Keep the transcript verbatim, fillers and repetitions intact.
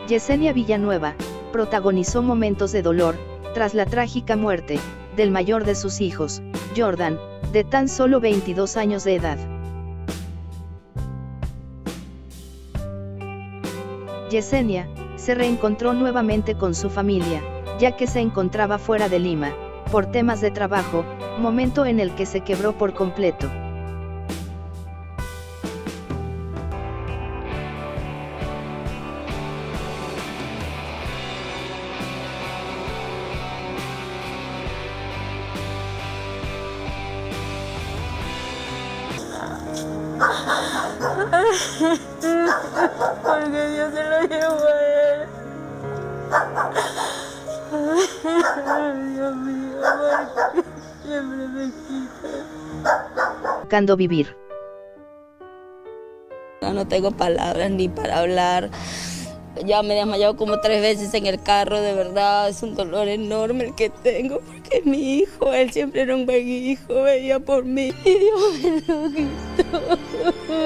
Yesenia Villanueva protagonizó momentos de dolor tras la trágica muerte del mayor de sus hijos, Jordan, de tan solo veintidós años de edad. Yesenia se reencontró nuevamente con su familia, ya que se encontraba fuera de Lima, por temas de trabajo, momento en el que se quebró por completo. Porque Dios se lo llevó a él. Ay, Dios mío, porque siempre me quita. Buscando vivir. No, no tengo palabras ni para hablar. Ya me he desmayado como tres veces en el carro, de verdad, es un dolor enorme el que tengo, porque es mi hijo, él siempre era un buen hijo, veía por mí y Dios me lo quitó.